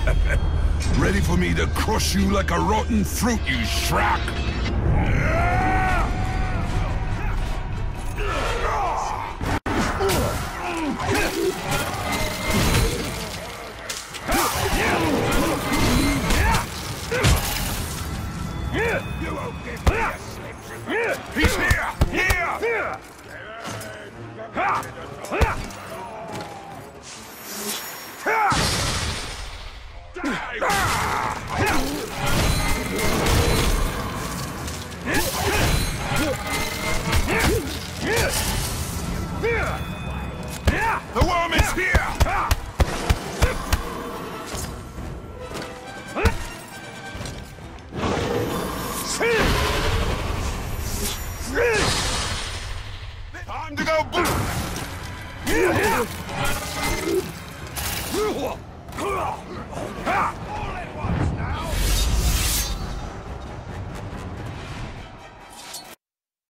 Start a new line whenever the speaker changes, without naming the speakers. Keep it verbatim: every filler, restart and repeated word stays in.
Ready for me to crush you like a rotten fruit, you schrock? You won't get me a slip. He's here! Here! The worm is here! Time to go boom!